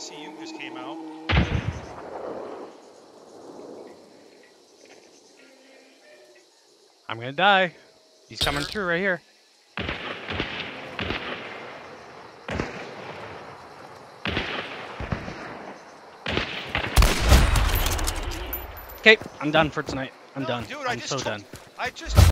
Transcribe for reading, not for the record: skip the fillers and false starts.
ICU just came out. I'm gonna die. He's coming through right here. Okay, I'm done for tonight. I'm done. Dude, I'm so done. I just